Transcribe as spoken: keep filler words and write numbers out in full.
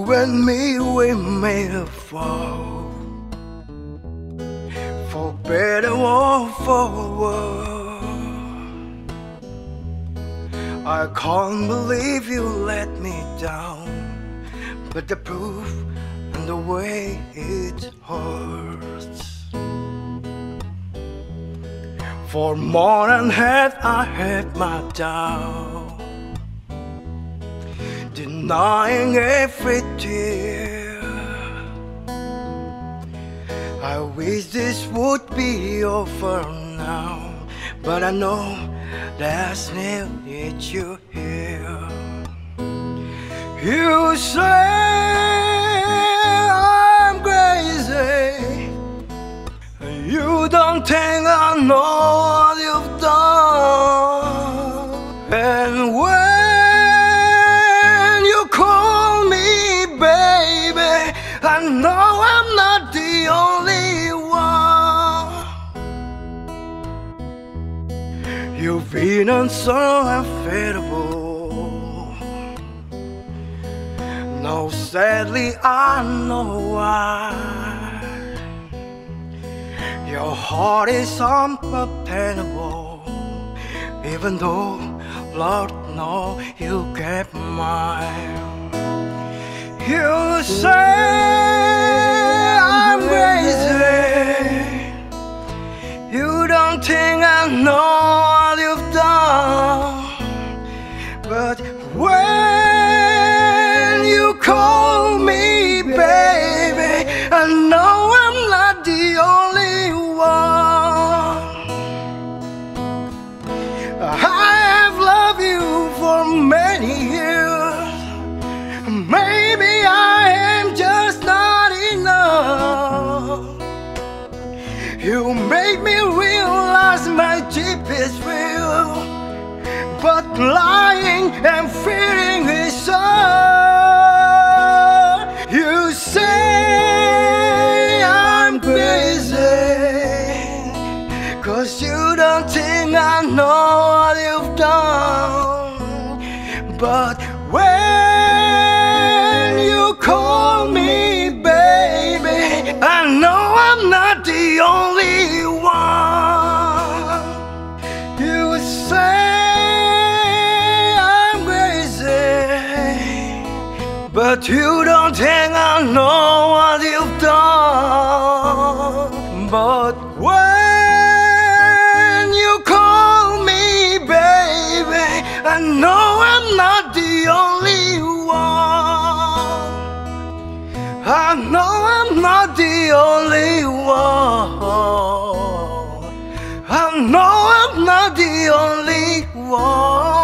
and me, we made a fall, for better or for worse. I can't believe you let me down, but the proof and the way it hurts. For more than half I had my doubt, denying every tear. I wish this would be over now, but I know there's still need you here. You say I'm crazy, you don't think I know what you've done. And when you call me baby, I know I'm not the only one. You've been so unforgettable. No, sadly I know why. Your heart is unobtainable, even though, Lord, no, you kept mine. You say I'm crazy, you don't think I know what you've done. But when you call me baby, I know I'm not the only one. I have loved you for many years. Maybe I am just not enough. You make me realize my deepest fear, but lying and fearing is all. You say I'm crazy, 'cause you don't think I know what you've done. But when you call me baby, I know I'm not the only one. You say I'm crazy, but you don't think I know what you've done. But when you call me baby, I know I'm not the only one. I know I'm not the only one. I know I'm not the only one.